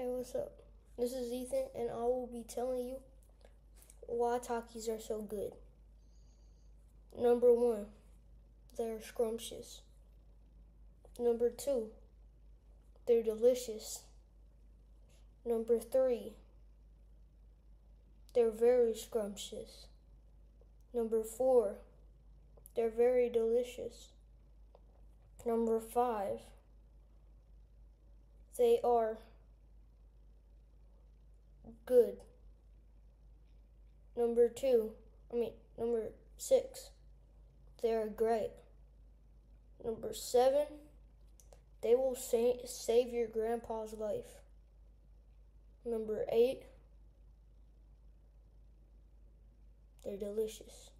Hey, what's up? This is Ethan, and I will be telling you why takis are so good. Number 1, they're scrumptious. Number 2, they're delicious. Number 3, they're very scrumptious. Number 4, they're very delicious. Number 5, they are good. Number 6, they're great. Number 7, they will save your grandpa's life. Number 8, they're delicious.